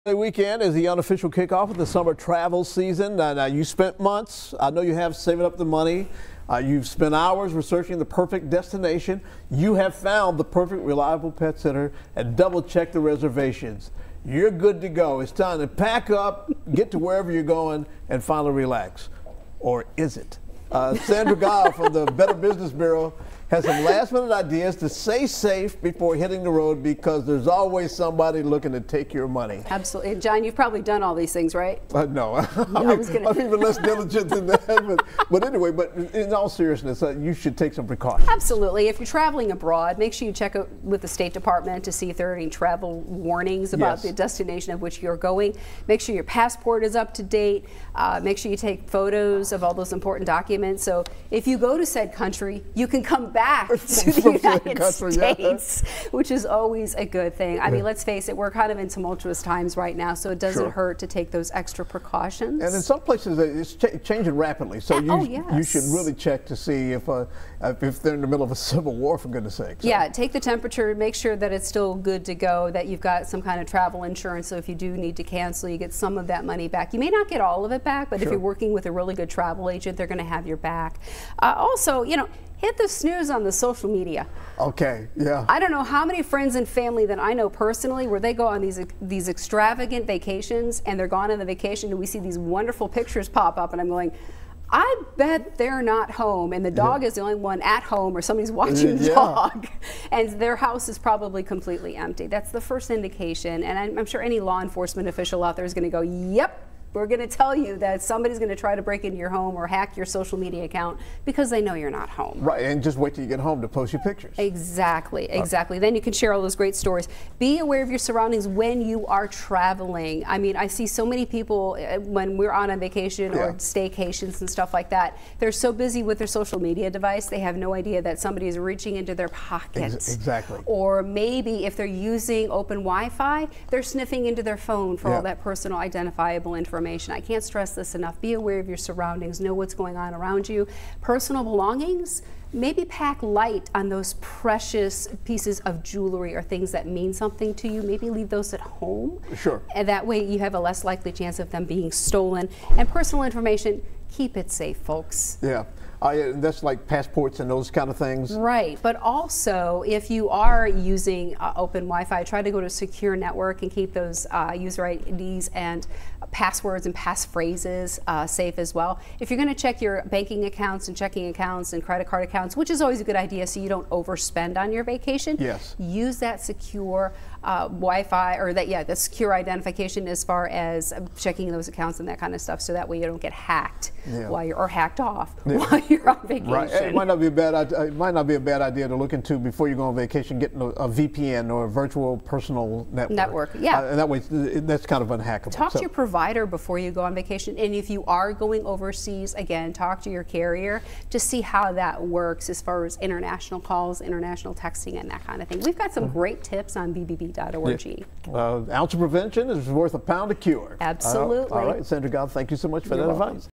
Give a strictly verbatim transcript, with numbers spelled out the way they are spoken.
The weekend is the unofficial kickoff of the summer travel season. Uh, now you spent months, I know you have, saving up the money. Uh, you've spent hours researching the perfect destination. You have found the perfect reliable pet sitter and double check the reservations. You're good to go. It's time to pack up, get to wherever you're going, and finally relax. Or is it? Uh, Sandra Guile from the Better Business Bureau has some last minute ideas to stay safe before hitting the road, because there's always somebody looking to take your money. Absolutely. John, you've probably done all these things, right? Uh, no, Yeah, I I mean, was gonna... I'm even less diligent than that. But, but anyway, but in all seriousness, uh, you should take some precautions. Absolutely. If you're traveling abroad, make sure you check out with the State Department to see if there are any travel warnings about Yes. the destination of which you're going. Make sure your passport is up to date. Uh, make sure you take photos of all those important documents. So if you go to said country, you can come back to the United country, States, yeah. which is always a good thing. I yeah. mean, let's face it, we're kind of in tumultuous times right now, so it doesn't Sure. hurt to take those extra precautions. And in some places, it's ch changing rapidly, so you, oh, yes. you should really check to see if uh, if they're in the middle of a civil war, for goodness sake. So. Yeah, take the temperature, make sure that it's still good to go, that you've got some kind of travel insurance, so if you do need to cancel, you get some of that money back. You may not get all of it back, but Sure. if you're working with a really good travel agent, they're going to have your back. Uh, also, you know, hit the snooze on the social media. Okay, yeah. I don't know how many friends and family that I know personally where they go on these these extravagant vacations, and they're gone on the vacation and we see these wonderful pictures pop up, and I'm going, I bet they're not home, and the dog yeah. is the only one at home, or somebody's watching the yeah. dog, and their house is probably completely empty. That's the first indication, and I'm, I'm sure any law enforcement official out there is going to go, yep, we're going to tell you that somebody's going to try to break into your home or hack your social media account because they know you're not home. Right, and just wait till you get home to post your pictures. Exactly, exactly. Then you can share all those great stories. Be aware of your surroundings when you are traveling. I mean, I see so many people uh, when we're on a vacation yeah. or staycations and stuff like that, they're so busy with their social media device, they have no idea that somebody is reaching into their pockets. Ex exactly. Or maybe if they're using open Wi-Fi, they're sniffing into their phone for yeah. all that personal identifiable information. I can't stress this enough. Be aware of your surroundings. Know what's going on around you. Personal belongings, maybe pack light on those precious pieces of jewelry or things that mean something to you. Maybe leave those at home. Sure. And that way you have a less likely chance of them being stolen. And personal information, keep it safe, folks. Yeah. Uh, that's like passports and those kind of things. Right, but also if you are using uh, open Wi-Fi, try to go to a secure network and keep those uh, user I Ds and passwords and passphrases uh, safe as well. If you're going to check your banking accounts and checking accounts and credit card accounts, which is always a good idea so you don't overspend on your vacation, yes. use that secure uh, Wi-Fi, or that, yeah, the secure identification as far as checking those accounts and that kind of stuff, so that way you don't get hacked yeah. while you're, or hacked off yeah. while you're on vacation. Right. It might not be a bad. It might not be a bad idea to look into before you go on vacation. Getting a, a V P N or a virtual personal network. Network, yeah. Uh, and that way, that's kind of unhackable. Talk so. to your provider before you go on vacation, and if you are going overseas, again, talk to your carrier to see how that works as far as international calls, international texting, and that kind of thing. We've got some great tips on B B B dot org. Yeah. Uh, ounce of prevention is worth a pound of cure. Absolutely. Uh, all right, Sandra Guile, thank you so much for You're that welcome. advice.